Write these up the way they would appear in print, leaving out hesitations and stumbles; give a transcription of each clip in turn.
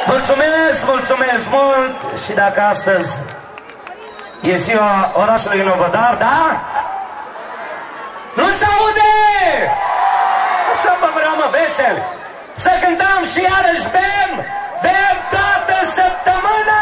Mulțumesc, mulțumesc mult. Și dacă astăzi e ziua orașului Novădar, da? Nu se aude! Așa vă vreau, mă, veseli. Să cântăm și iarăși bem! Bem toată săptămâna!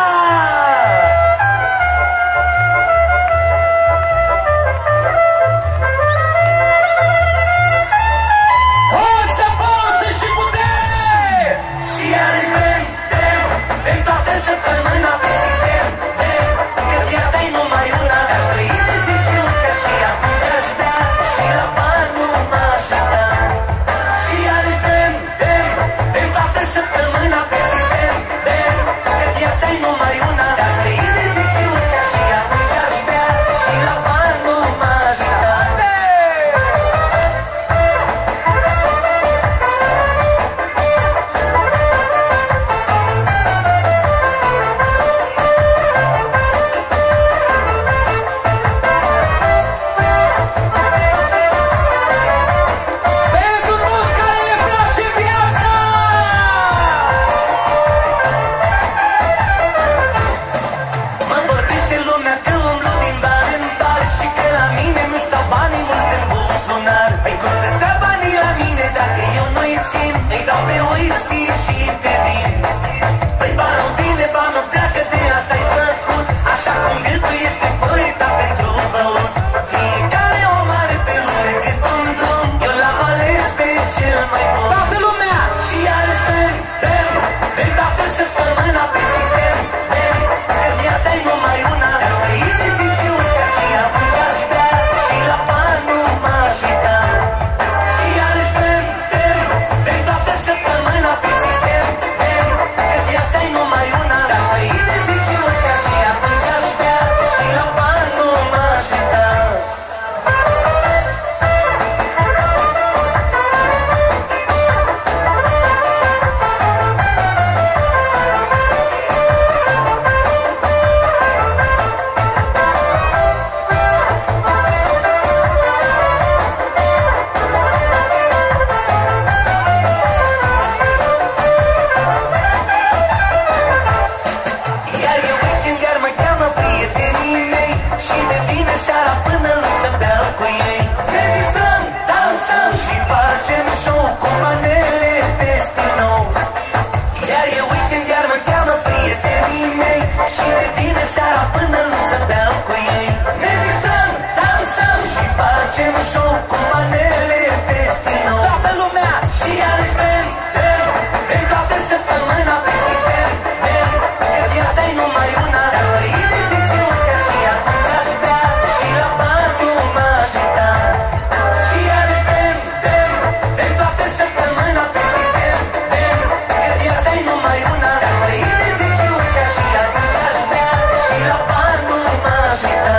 Forță, forță și putere! Și iarăși bem, bem, bem toată săptămâna pe sistem. Bem, că viața-i numai una, aș trăi de 10 ori ca și atunci aș bea și la bani nu m-aș da. Și iarăși bem, bem, bem toată săptămâna pe sistem. Bem, că viața-i numai una, aș trăi de 10 ori ca și atunci aș bea și la bani nu m-aș da. Îi dau pe whisky și pe vin. Păi banul vine, banul pleacă, de asta-i făcut. Așa cum gâtul este poeta pentru băut. Fiecare om are pe lume cât un drum. Eu l-am ales pe cel mai bun. Toată lumea! Și iarăși bem, bem, bem toată săptămâna pe sistem. Bem, că viața-i numai una. Aș trăi de 10 ori ca și atunci aș bea și la bani nu m-aș da. Și iarăși bem, bem, bem toată săptămâna pe sistem. Bem, că viața-i numai una. Aș trăi de 10 ori ca și atunci aș bea și la bani nu m-aș da. Iar eu weekend, iar mă cheamă prietenii mei și de vine seara până nu să beau cu ei. Ne distrăm, dansăm și facem show cu manele pe stil nou. Iar eu weekend, iar mă cheamă prietenii mei și de vine seara până nu să beau cu ei. Ne distrăm, dansăm și facem show cu manele pe stil nou. Toată lumea! Și iarăși bem, bem, bem toată săptămâna pe sistem. Bem, că viața-i numai una. Aș trăi de 10 ori ca și atunci aș bea și la bani nu m-aș da. Și iarăși bem, bem, bem toată săptămâna pe sistem. Bem, că viața-i numai una. Aș trăi de 10 ori ca și atunci aș bea și la bani nu m-aș da.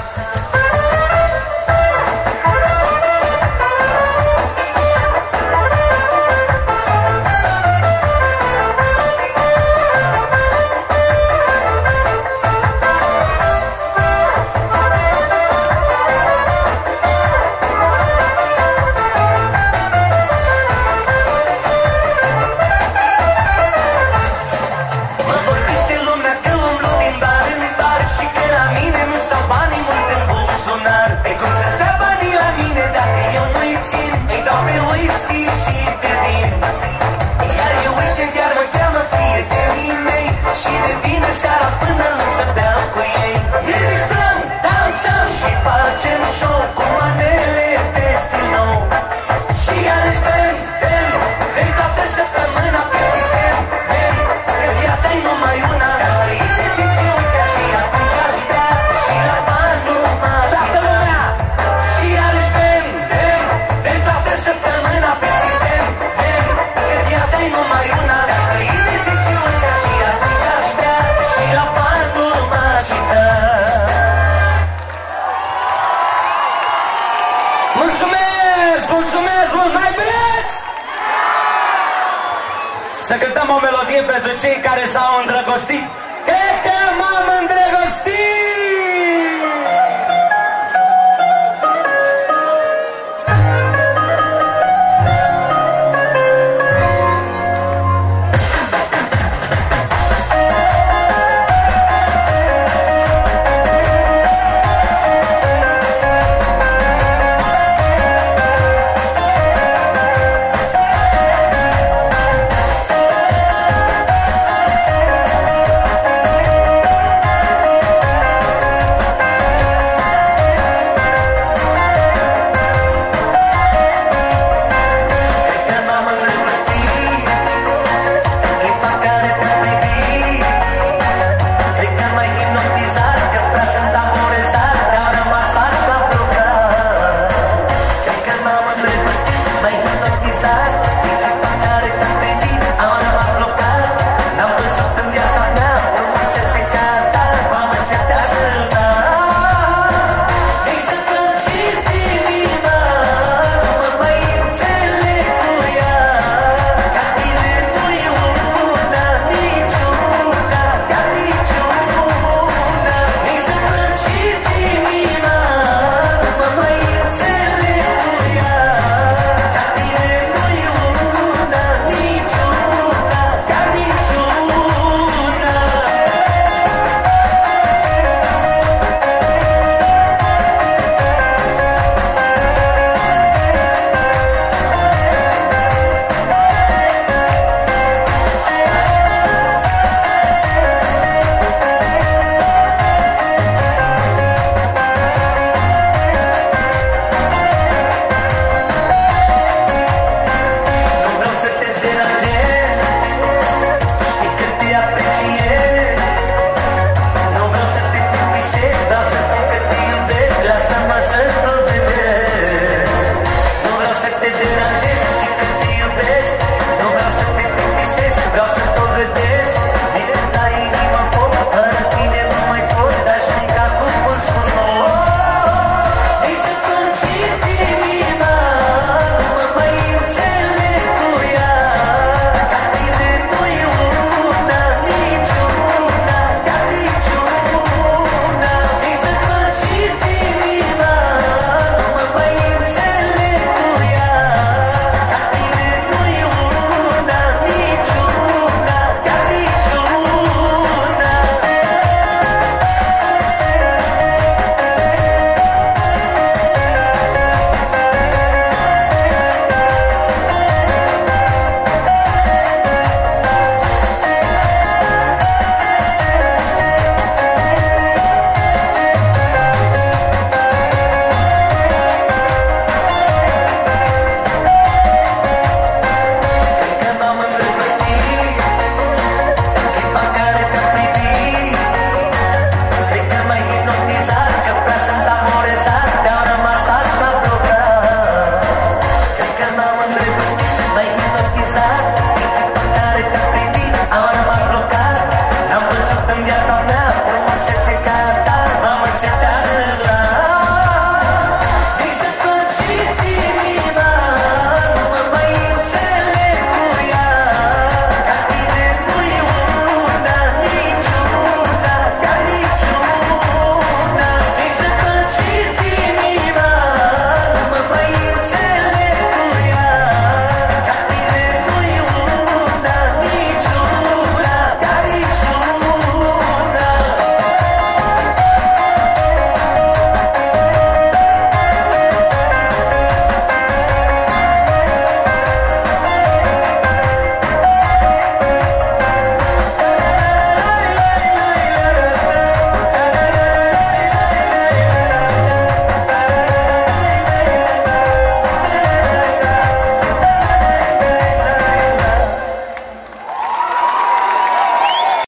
Mă vorbește lumea că umblu din bar în bar și că la mine nu stau banii mult în buzunar. Pe cum să stea banii la mine dacă eu nu-i țin? Îi dau pe whisky și pe vin. Iar eu weekend, iar mă cheamă prietenii mei și de vine seara până nu să beau cu ei. Ne distrăm, dansăm și facem show cu manele pe stil nou. Și iarăși bem, bem, bem toată săptămâna pe sistem. Bem, că viața-i numai una. Aș trăi de 10 ori ca și atunci aș bea și la bani nu m-aș da. Și iarăși bem, bem, bem toată săptămâna pe sistem. Bem, că viața-i numai una. Aș trăi de 10 ori ca și atunci aș bea și la bani nu m-aș da. Mulțumesc, mulțumesc mult, mai vreți? Să cântăm o melodie pentru cei care s-au îndrăgostit. Cred că m-am îndrăgostit!